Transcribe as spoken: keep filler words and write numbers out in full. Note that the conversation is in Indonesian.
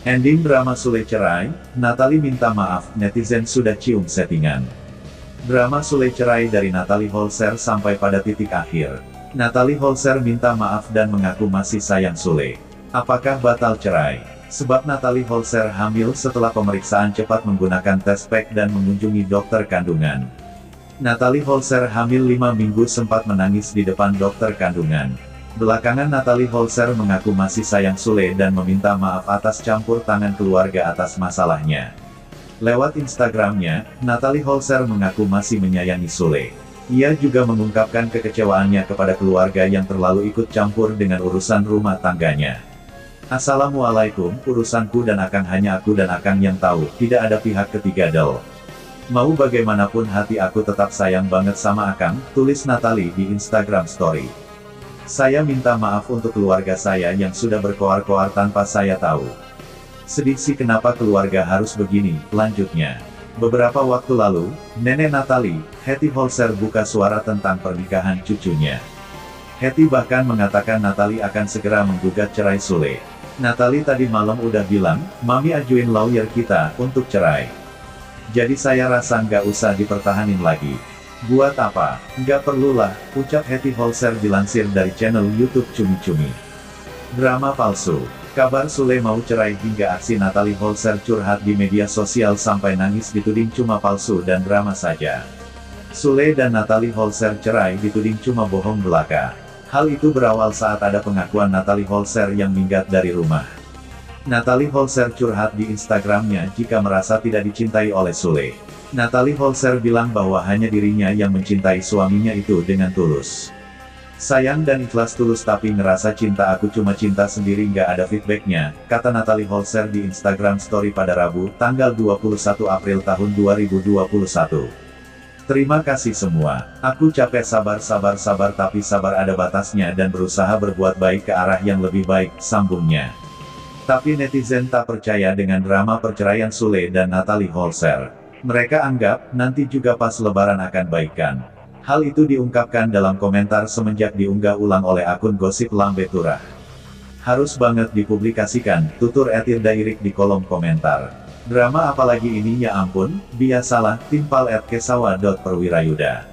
Ending drama Sule cerai, Natalie minta maaf, netizen sudah cium settingan. Drama Sule cerai dari Natalie Holzer sampai pada titik akhir. Natalie Holzer minta maaf dan mengaku masih sayang Sule. Apakah batal cerai? Sebab Natalie Holzer hamil setelah pemeriksaan cepat menggunakan tes pack dan mengunjungi dokter kandungan. Natalie Holzer hamil lima minggu sempat menangis di depan dokter kandungan. Belakangan Natalie Holzer mengaku masih sayang Sule dan meminta maaf atas campur tangan keluarga atas masalahnya. Lewat Instagramnya, Natalie Holzer mengaku masih menyayangi Sule. Ia juga mengungkapkan kekecewaannya kepada keluarga yang terlalu ikut campur dengan urusan rumah tangganya. Assalamualaikum, urusanku dan Akang hanya aku dan Akang yang tahu, tidak ada pihak ketiga del. Mau bagaimanapun hati aku tetap sayang banget sama Akang, tulis Natalie di Instagram Story. Saya minta maaf untuk keluarga saya yang sudah berkoar-koar tanpa saya tahu. Sedih sih kenapa keluarga harus begini, lanjutnya. Beberapa waktu lalu, nenek Natalie, Hetty Holzer buka suara tentang pernikahan cucunya. Hetty bahkan mengatakan Natalie akan segera menggugat cerai Sule. Natalie tadi malam udah bilang, Mami ajuin lawyer kita, untuk cerai. Jadi saya rasa nggak usah dipertahanin lagi. Buat apa? Nggak perlulah, ucap Hetty Holzer dilansir dari channel YouTube Cumi Cumi. Drama palsu. Kabar Sule mau cerai hingga aksi Natalie Holzer curhat di media sosial sampai nangis dituding cuma palsu dan drama saja. Sule dan Natalie Holzer cerai dituding cuma bohong belaka. Hal itu berawal saat ada pengakuan Natalie Holzer yang minggat dari rumah. Natalie Holzer curhat di Instagramnya jika merasa tidak dicintai oleh Sule. Natalie Holzer bilang bahwa hanya dirinya yang mencintai suaminya itu dengan tulus. Sayang dan ikhlas tulus tapi ngerasa cinta aku cuma cinta sendiri nggak ada feedbacknya, kata Natalie Holzer di Instagram Story pada Rabu, tanggal dua puluh satu April tahun dua ribu dua puluh satu. Terima kasih semua, aku capek sabar-sabar-sabar tapi sabar ada batasnya dan berusaha berbuat baik ke arah yang lebih baik, sambungnya. Tapi netizen tak percaya dengan drama perceraian Sule dan Natalie Holzer. Mereka anggap, nanti juga pas lebaran akan baikan. Hal itu diungkapkan dalam komentar semenjak diunggah ulang oleh akun gosip Lambe Turah. Harus banget dipublikasikan, tutur Etir Dairik di kolom komentar. Drama apalagi ini ya ampun, biasalah, timpal at kesawa dot perwirayuda.